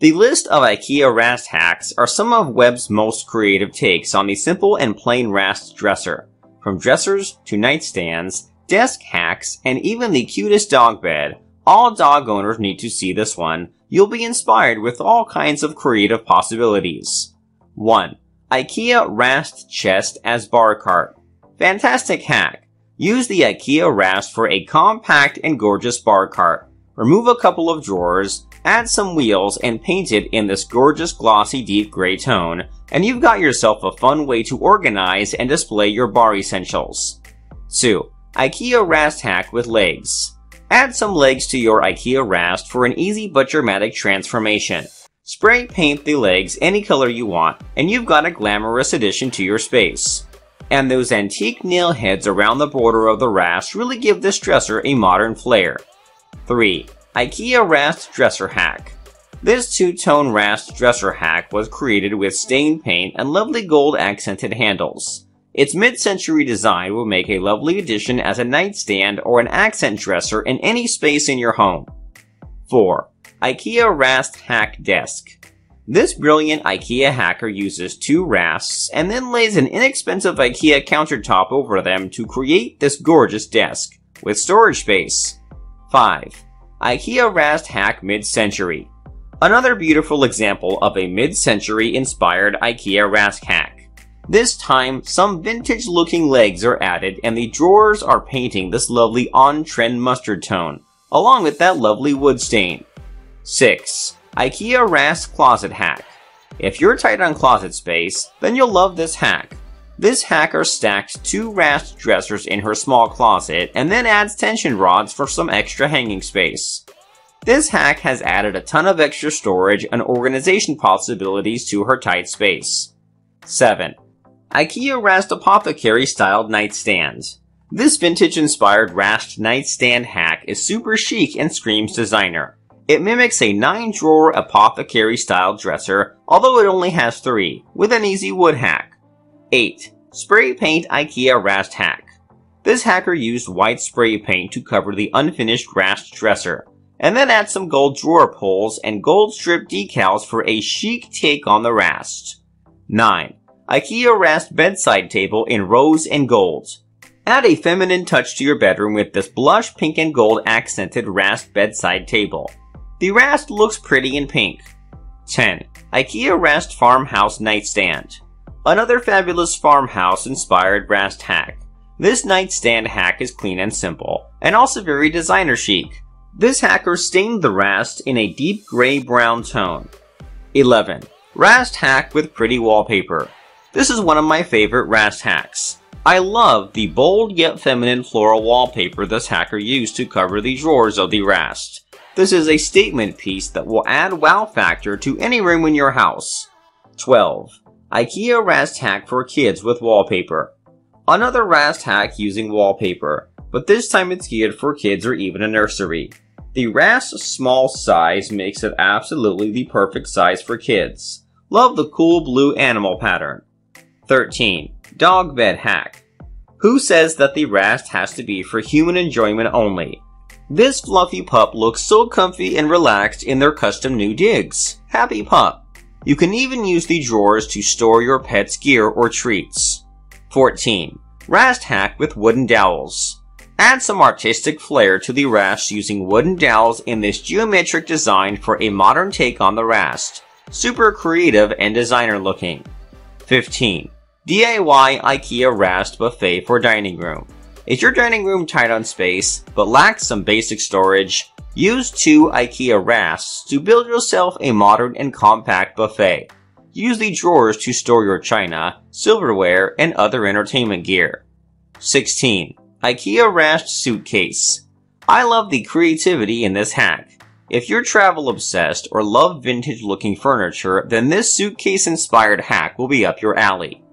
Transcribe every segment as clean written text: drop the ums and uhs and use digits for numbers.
The list of IKEA Rast hacks are some of Webb's most creative takes on the simple and plain Rast dresser. From dressers to nightstands, desk hacks, and even the cutest dog bed, all dog owners need to see this one. You'll be inspired with all kinds of creative possibilities. 1. IKEA Rast chest as bar cart. Fantastic hack. Use the IKEA Rast for a compact and gorgeous bar cart. Remove a couple of drawers, add some wheels, and paint it in this gorgeous glossy deep gray tone, and you've got yourself a fun way to organize and display your bar essentials. 2. IKEA Rast hack with legs. Add some legs to your IKEA Rast for an easy but dramatic transformation. Spray paint the legs any color you want, and you've got a glamorous addition to your space. And those antique nail heads around the border of the Rast really give this dresser a modern flair. 3. IKEA Rast dresser hack. This two-tone Rast dresser hack was created with stained paint and lovely gold accented handles. Its mid-century design will make a lovely addition as a nightstand or an accent dresser in any space in your home. 4. IKEA Rast hack desk. This brilliant IKEA hacker uses two Rasts and then lays an inexpensive IKEA countertop over them to create this gorgeous desk with storage space. 5. IKEA Rast hack mid-century. Another beautiful example of a mid-century inspired IKEA Rast hack. This time, some vintage-looking legs are added and the drawers are painting this lovely on-trend mustard tone, along with that lovely wood stain. 6. IKEA Rast closet hack. If you're tight on closet space, then you'll love this hack. This hacker stacks two Rast dressers in her small closet and then adds tension rods for some extra hanging space. This hack has added a ton of extra storage and organization possibilities to her tight space. 7. IKEA Rast apothecary styled nightstand. This vintage-inspired Rast nightstand hack is super chic and screams designer. It mimics a 9-drawer apothecary-style dresser, although it only has 3, with an easy wood hack. 8. Spray paint IKEA Rast hack. This hacker used white spray paint to cover the unfinished Rast dresser, and then add some gold drawer pulls and gold strip decals for a chic take on the Rast. 9. IKEA Rast bedside table in rose and gold. Add a feminine touch to your bedroom with this blush pink and gold accented Rast bedside table. The Rast looks pretty in pink. 10. IKEA Rast farmhouse nightstand. Another fabulous farmhouse-inspired Rast hack. This nightstand hack is clean and simple, and also very designer chic. This hacker stained the Rast in a deep gray-brown tone. 11. Rast hack with pretty wallpaper. This is one of my favorite Rast hacks. I love the bold yet feminine floral wallpaper this hacker used to cover the drawers of the Rast. This is a statement piece that will add wow factor to any room in your house. 12. IKEA Rast hack for kids with wallpaper. Another Rast hack using wallpaper, but this time it's geared for kids or even a nursery. The Rast small size makes it absolutely the perfect size for kids. Love the cool blue animal pattern. 13. Dog bed hack. Who says that the Rast has to be for human enjoyment only? This fluffy pup looks so comfy and relaxed in their custom new digs. Happy pup. You can even use the drawers to store your pet's gear or treats. 14. Rast hack with wooden dowels. Add some artistic flair to the Rast using wooden dowels in this geometric design for a modern take on the Rast. Super creative and designer looking. 15. DIY IKEA Rast buffet for dining room. Is your dining room tight on space, but lacks some basic storage? Use two IKEA Rasts to build yourself a modern and compact buffet. Use the drawers to store your china, silverware, and other entertainment gear. 16. IKEA Rast suitcase. I love the creativity in this hack. If you're travel obsessed or love vintage looking furniture, then this suitcase inspired hack will be up your alley.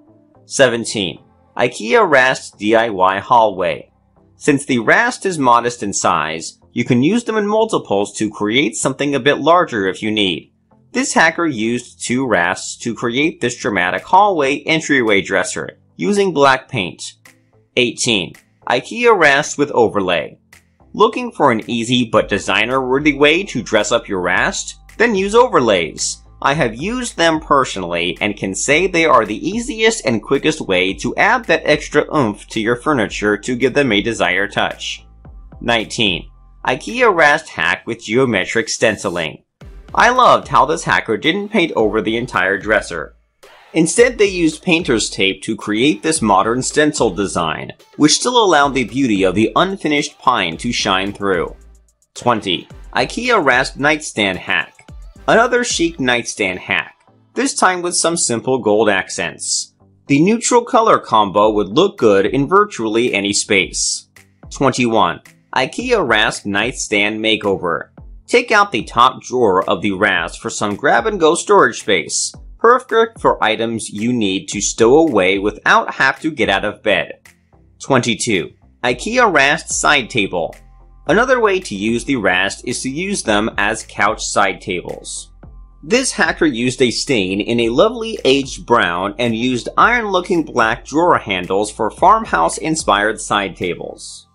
17. IKEA Rast DIY hallway. Since the Rast is modest in size, you can use them in multiples to create something a bit larger if you need. This hacker used two Rasts to create this dramatic hallway entryway dresser using black paint. 18. IKEA Rast with overlay. Looking for an easy but designer-worthy way to dress up your Rast? then use overlays. I have used them personally and can say they are the easiest and quickest way to add that extra oomph to your furniture to give them a desired touch. 19. IKEA Rast Hack with Geometric Stenciling. I loved how this hacker didn't paint over the entire dresser. Instead, they used painter's tape to create this modern stencil design, which still allowed the beauty of the unfinished pine to shine through. 20. IKEA Rast Nightstand Hack. Another chic nightstand hack, this time with some simple gold accents. The neutral color combo would look good in virtually any space. 21. IKEA Rast Nightstand Makeover. Take out the top drawer of the Rast for some grab-and-go storage space, perfect for items you need to stow away without have to get out of bed. 22. IKEA Rast Side Table. Another way to use the Rast is to use them as couch side tables. This hacker used a stain in a lovely aged brown and used iron-looking black drawer handles for farmhouse-inspired side tables.